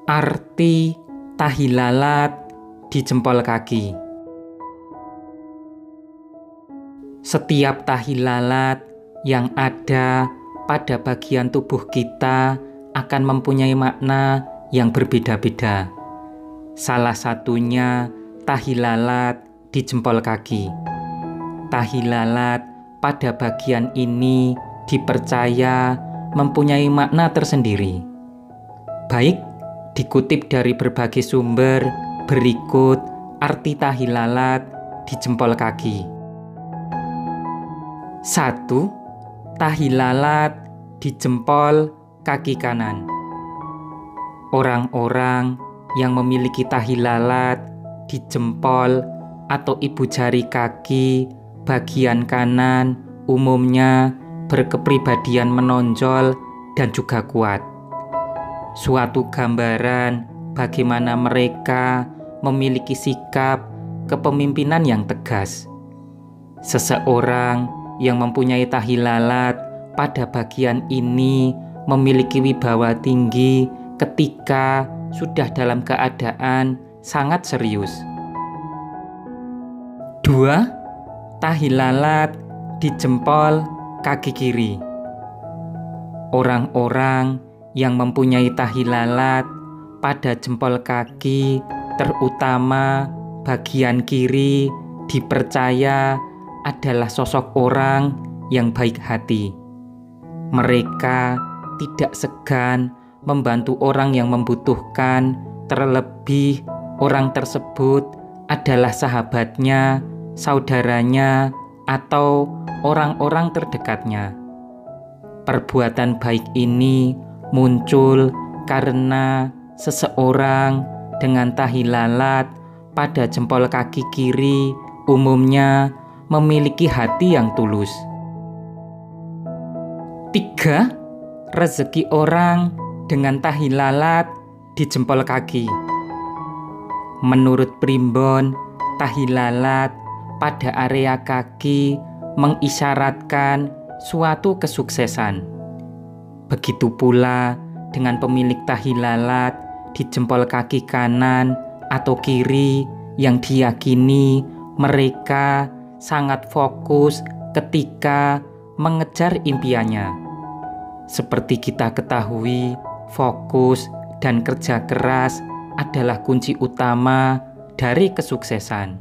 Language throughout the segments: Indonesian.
Arti tahi lalat di jempol kaki. Setiap tahi lalat yang ada pada bagian tubuh kita akan mempunyai makna yang berbeda-beda. Salah satunya tahi lalat di jempol kaki. Tahi lalat pada bagian ini dipercaya mempunyai makna tersendiri. Baik dikutip dari berbagai sumber, berikut arti tahi lalat di jempol kaki. 1. Tahi lalat di jempol kaki kanan. Orang-orang yang memiliki tahi lalat di jempol atau ibu jari kaki bagian kanan umumnya berkepribadian menonjol dan juga kuat. Suatu gambaran bagaimana mereka memiliki sikap kepemimpinan yang tegas. Seseorang yang mempunyai tahi lalat pada bagian ini memiliki wibawa tinggi ketika sudah dalam keadaan sangat serius. 2. Tahi lalat di jempol kaki kiri. Orang-orang yang mempunyai tahi lalat pada jempol kaki, terutama bagian kiri, dipercaya adalah sosok orang yang baik hati. Mereka tidak segan membantu orang yang membutuhkan, terlebih orang tersebut adalah sahabatnya, saudaranya, atau orang-orang terdekatnya. Perbuatan baik ini muncul karena seseorang dengan tahi lalat pada jempol kaki kiri umumnya memiliki hati yang tulus. 3. Rezeki orang dengan tahi lalat di jempol kaki. Menurut Primbon, tahi lalat pada area kaki mengisyaratkan suatu kesuksesan. Begitu pula dengan pemilik tahi lalat di jempol kaki kanan atau kiri yang diyakini mereka sangat fokus ketika mengejar impiannya. Seperti kita ketahui, fokus dan kerja keras adalah kunci utama dari kesuksesan.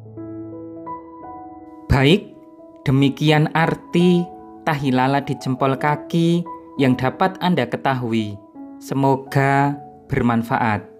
Baik, demikian arti tahi lalat di jempol kaki yang dapat Anda ketahui. Semoga bermanfaat.